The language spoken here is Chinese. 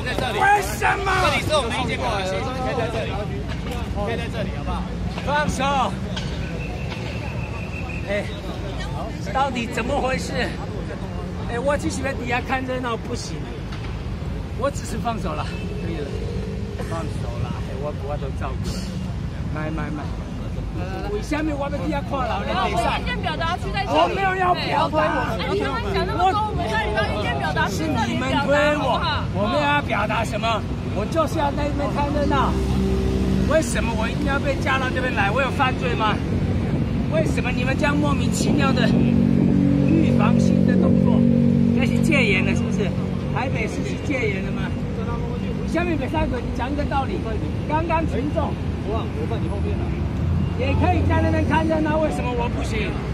在这里。 为什么？ 这里是我们的意见表达区，可以在这里，可以在这里，好不好？ 放手！哎，到底怎么回事？哎，我只喜欢底下看热闹，不行。我只是放手了，可以了，放手了。哎，我都照顾了。买。为什么我们底下看老人等上？ 意见表达区在这里。 我没有要表达。 哎，你刚刚讲那么多，我们让你到意见表达区这里表达。 我们要表达什么？我就是要在那边看热闹。为什么我一定要被架到这边来？我有犯罪吗？为什么你们这样莫名其妙的预防性的动作？那是戒严了是不是？台北市是戒严了吗？下面北三哥，你讲一个道理。刚刚群众， 我放你后面了。 也可以在那边看热闹，为什么我不行？